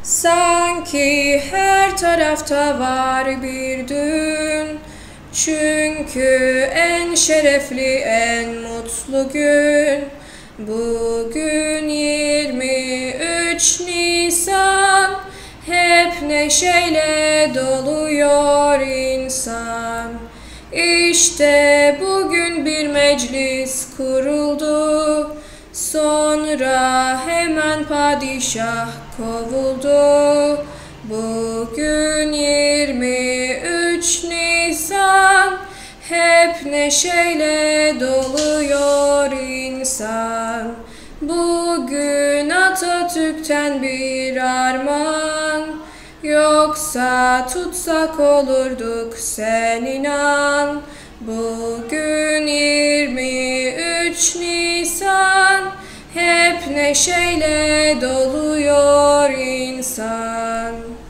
Sanki her tarafta var bir düğün. Çünkü en şerefli, en mutlu gün. Bugün 23 Nisan. Hep neşeyle doluyor insan. İşte bugün bir meclis kuruldu. Sonra hemen padişah kovuldu. Bugün 23 Nisan. Hep neşeyle doluyor insan. Bugün Atatürk'ten bir armağan. Yoksa tutsak olurduk, sen inan. Bugün 23 Nisan. Hep neşeyle doluyor insan.